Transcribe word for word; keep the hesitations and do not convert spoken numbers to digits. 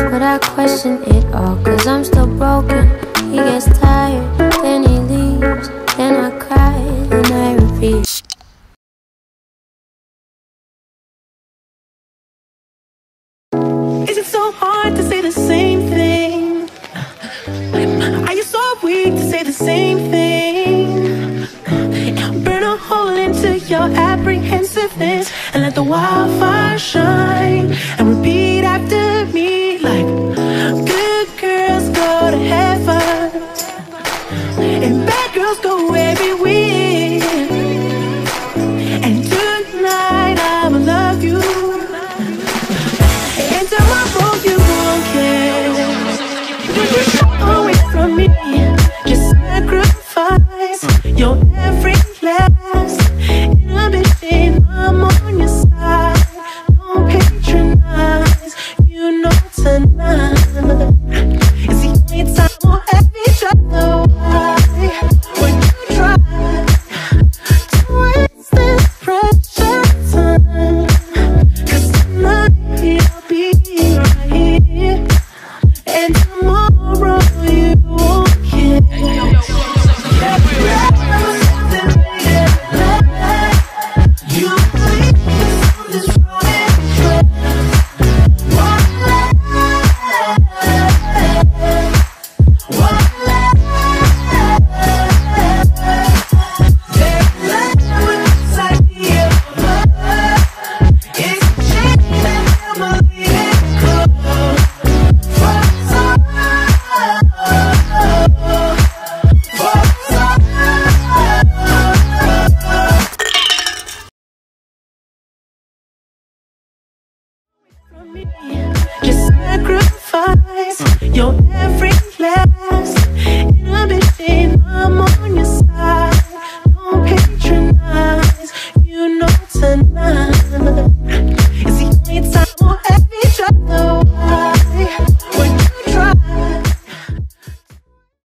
but I question it all, cause I'm still broken. He gets tired, then he leaves, then I cry, then I repeat. Is it so hard to say the same thing? Are you so weak to say the same thing? Burn a hole into your apprehensiveness and let the wildfire shine, and repeat after me like good girls go to heaven and bad girls go everywhere. And tonight I'ma love you, and tomorrow you won't care. When you go away from me, just sacrifice your every last inhibition. I'm on your side, don't patronize. You know tonight is the only time we'll have each other. Why would you try to waste this precious time? Cause tonight I'll be right here, and tomorrow you won't care. You leave this running track. One life, one life. There's life inside the other. It's a chain that never let go. What's up? What's up? From me, just sacrifice your every last inhibition. I'm on your side, don't patronize. You know tonight